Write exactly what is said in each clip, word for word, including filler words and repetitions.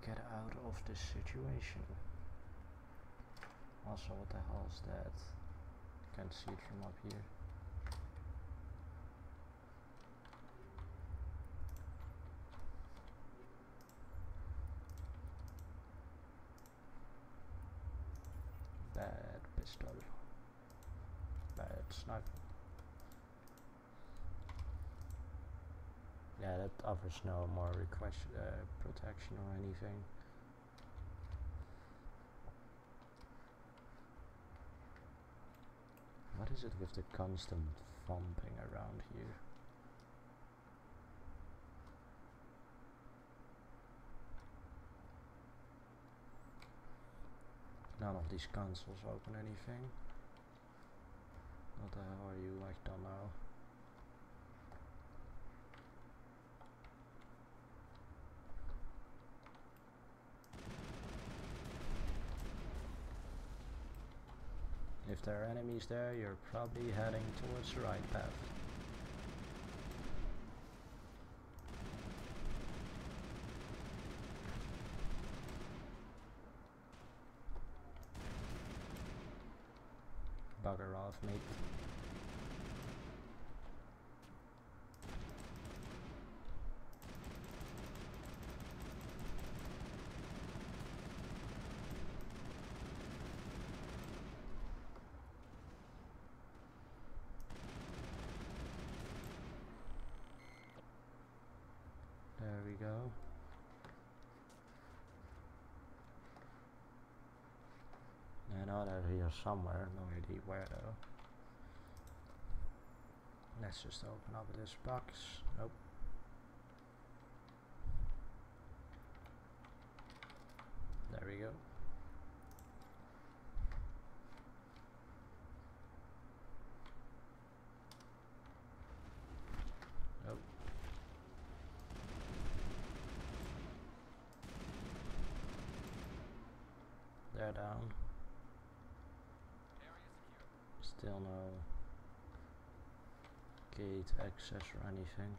get out of this situation. Also, what the hell is that? Can't see it from up here. Bad pistol. Bad sniper. Yeah, that offers no more request uh, protection or anything. What is it with the constant thumping around here? None of these consoles open anything. What the hell are you? I don't know. If there are enemies there, you're probably heading towards the right path. Bugger off, mate. There we go. I know they're here somewhere, no idea where though. Let's just open up this box. Nope. There we go. Nope. They're down. Still no gate access or anything.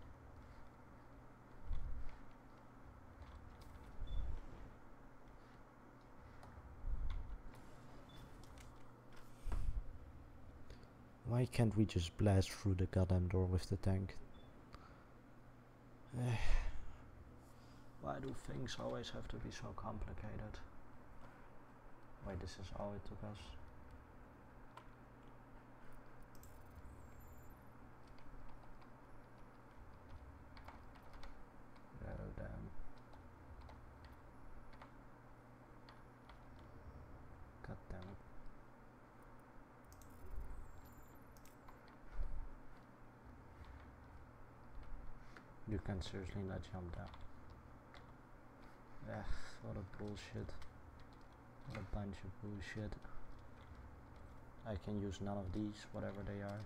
Why can't we just blast through the goddamn door with the tank? Why do things always have to be so complicated? Wait, this is all it took us. Oh damn. God damn it. You can seriously not jump down. Ugh, what a bullshit. What a bunch of bullshit. I can use none of these, whatever they are.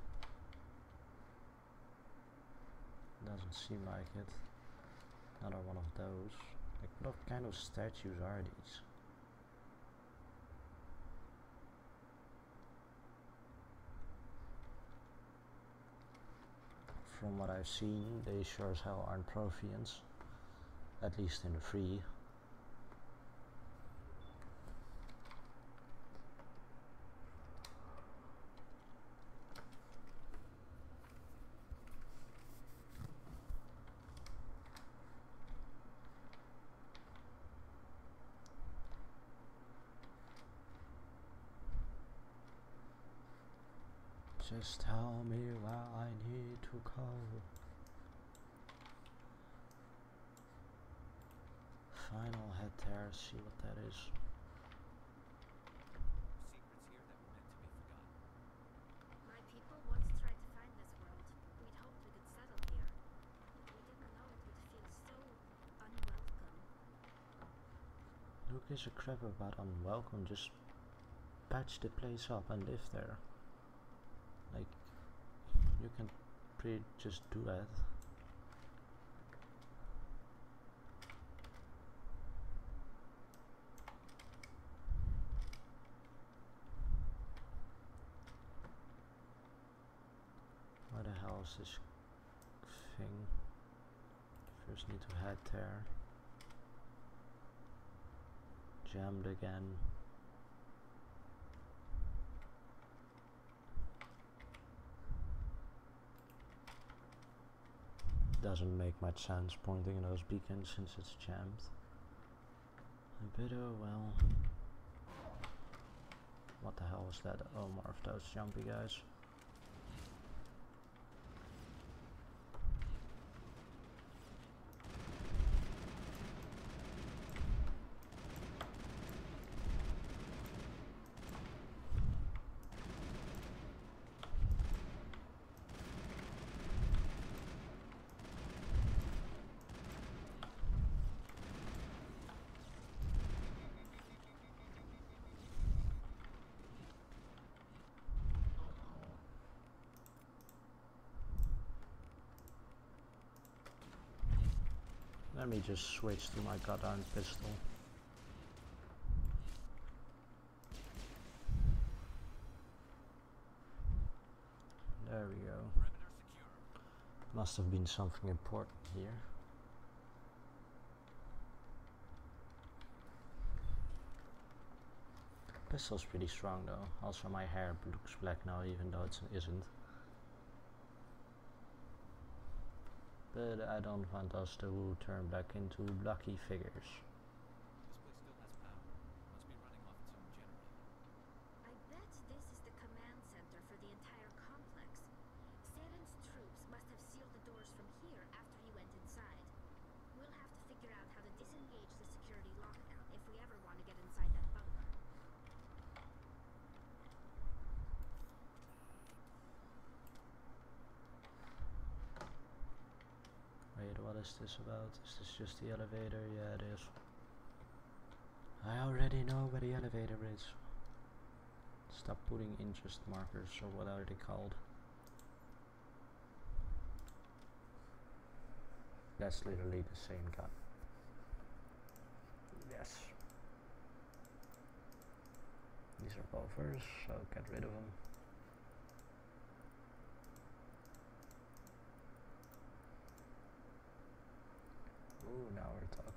Doesn't seem like it. Another one of those. Like, what kind of statues are these? From what I've seen, they sure as hell aren't Protheans. At least in the free. Just tell me where I need to go. Final head there, see what that is. Secrets here that were meant to be forgotten. My people once tried to find this world. We'd hoped we could settle here. We didn't know it would feel so unwelcome. Who gives a crap about unwelcome? Just patch the place up and live there. Like, you can pretty just do that. Where the hell is this thing? First need to head there. jammed again. Doesn't make much sense pointing those beacons since it's jammed. But oh well. What the hell was that? Oh, more of those jumpy guys. Let me just switch to my goddamn pistol. There we go. Must have been something important here. Pistol's pretty strong though. Also my hair looks black now even though it isn't. But I don't want us to turn back into blocky figures. This place still has power. Must be running off its own generator. I bet this is the command center for the entire complex. Saren's troops must have sealed the doors from here after he went inside. We'll have to figure out how to disengage the security lockdown if we ever want to get inside that bunker. Wait, what is this about? Is this just the elevator? Yeah, it is. I already know where the elevator is. Stop putting interest markers, or what are they called? That's literally the same gun. Yes. These are buffers, so get rid of them. Ooh, now we're talking.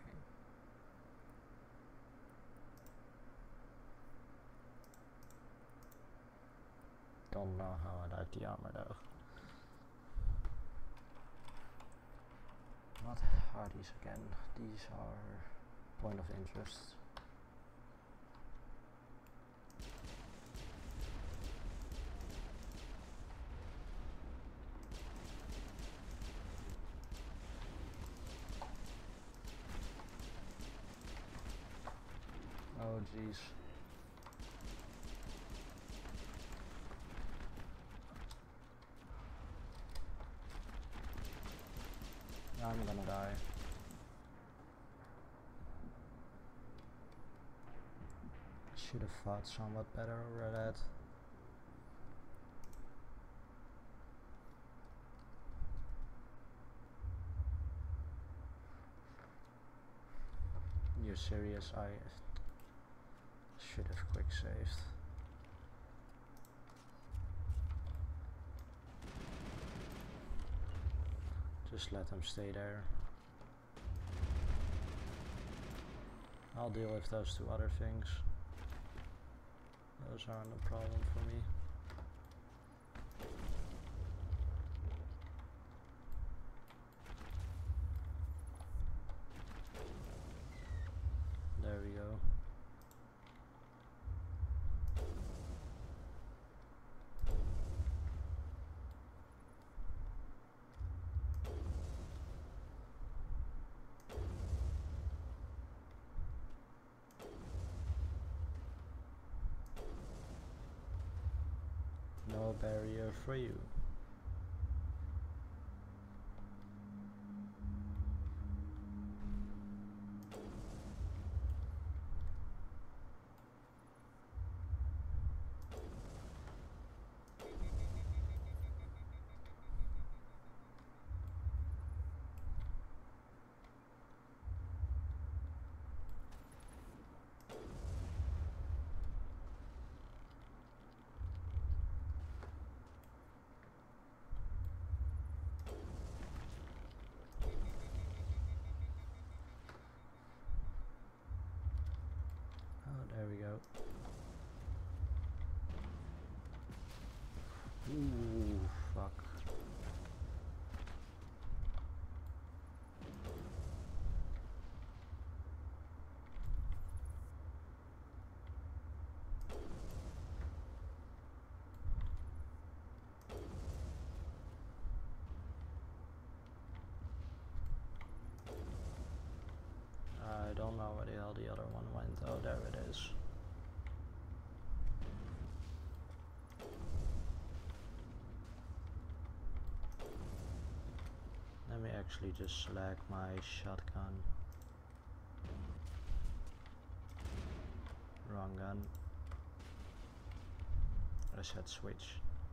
Don't know how I like the armor though. What are these again? These are point of interest. Oh jeez. I'm gonna die. Should have fought somewhat better over that. You're serious? I should have quick saved. Just let them stay there. I'll deal with those two other things. Those aren't a problem for me. There we go. No barrier for you. go. Ooh, fuck. I don't know where the hell the other one went. Oh, there it is. Let me actually just select my shotgun. Wrong gun. I said switch.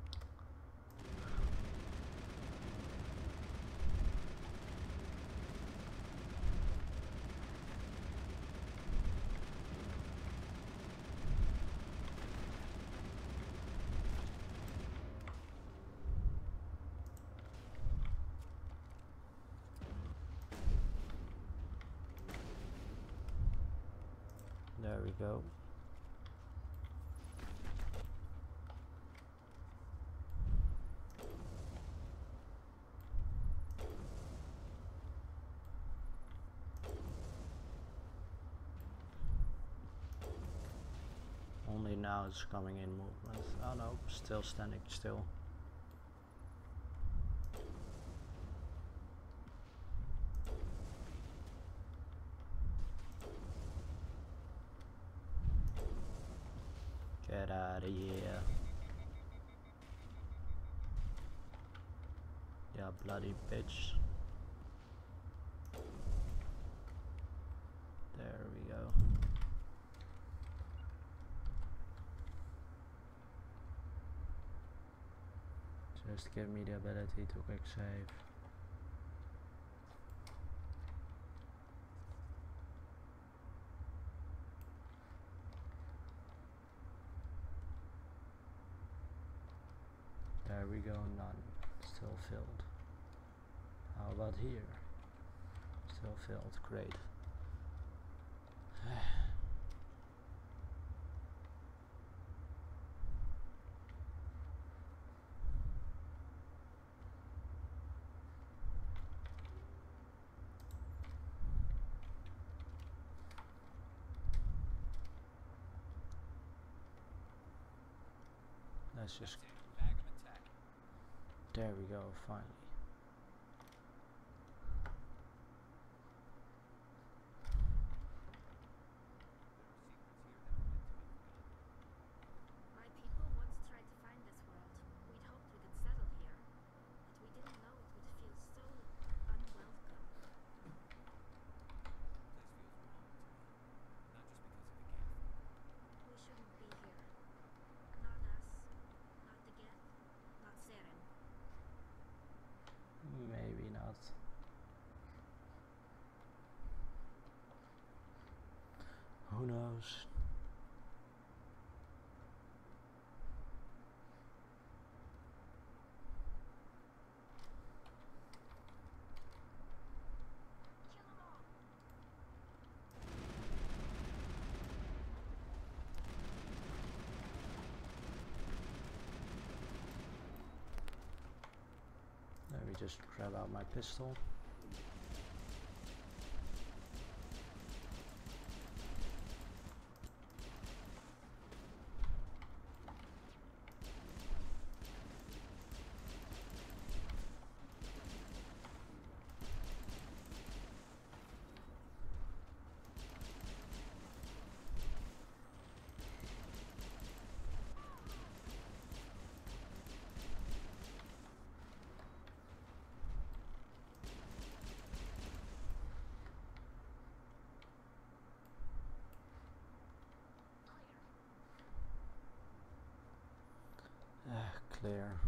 There we go. Only now it's coming in movement. Oh no, still standing still. Get out of here. Yeah, bloody bitch. There we go. Just give me the ability to quick save. There we go, none. Still filled. How about here? Still filled, great. Let's just... Bag 'em and tack 'em. There we go, finally. My people once tried to find this world. We'd hoped we could settle here, but we didn't know it would feel so unwelcome. This place feels wrong to me. Not just because of the Geth. We shouldn't be here. Not us, not the Geth, not Seren. Maybe not. Who knows? Let me just grab out my pistol. Ah, clear.